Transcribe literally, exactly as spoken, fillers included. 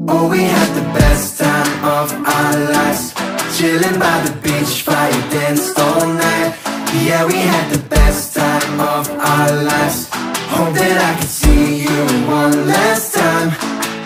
Oh, we had the best time of our lives, chilling by the beach, fire danced all night. Yeah, we had the best time of our lives.